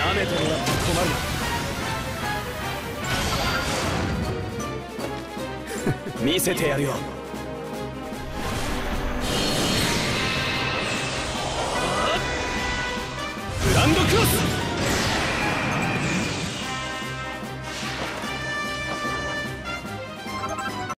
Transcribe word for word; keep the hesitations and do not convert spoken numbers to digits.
めてもらって困るな。見せてやるよ。グランドクロス。